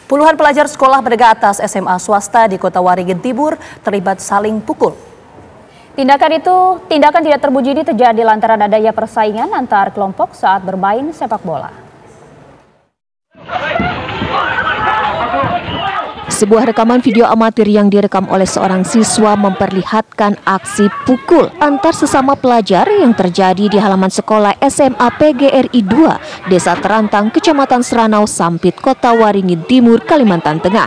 Puluhan pelajar sekolah menengah atas SMA swasta di Kota Waringin Timur terlibat saling pukul. Tindakan tidak terpuji ini terjadi lantaran adanya persaingan antar kelompok saat bermain sepak bola. Sebuah rekaman video amatir yang direkam oleh seorang siswa memperlihatkan aksi pukul antar sesama pelajar yang terjadi di halaman sekolah SMA PGRI 2, Desa Terantang, Kecamatan Seranau, Sampit, Kota Waringin Timur, Kalimantan Tengah.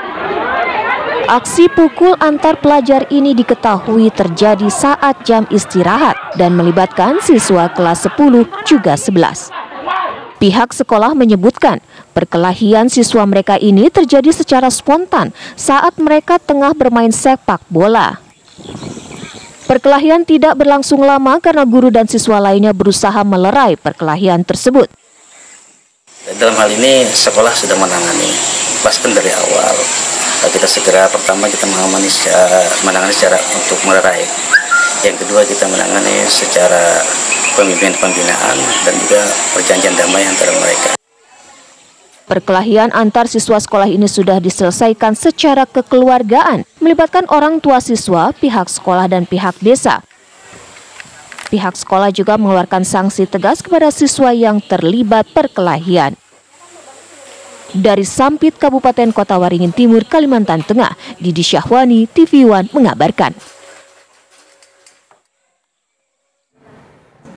Aksi pukul antar pelajar ini diketahui terjadi saat jam istirahat dan melibatkan siswa kelas 10 juga 11. Pihak sekolah menyebutkan perkelahian siswa mereka ini terjadi secara spontan saat mereka tengah bermain sepak bola. Perkelahian tidak berlangsung lama karena guru dan siswa lainnya berusaha melerai perkelahian tersebut. Dalam hal ini sekolah sudah menangani bahkan dari awal. Kita segera pertama kita menangani secara untuk melerai. Yang kedua kita menangani secara pembinaan dan juga perjanjian damai antara mereka. Perkelahian antar siswa sekolah ini sudah diselesaikan secara kekeluargaan, melibatkan orang tua siswa, pihak sekolah dan pihak desa. Pihak sekolah juga mengeluarkan sanksi tegas kepada siswa yang terlibat perkelahian. Dari Sampit, Kabupaten Kota Waringin Timur, Kalimantan Tengah, Didi Syahwani, TV One mengabarkan.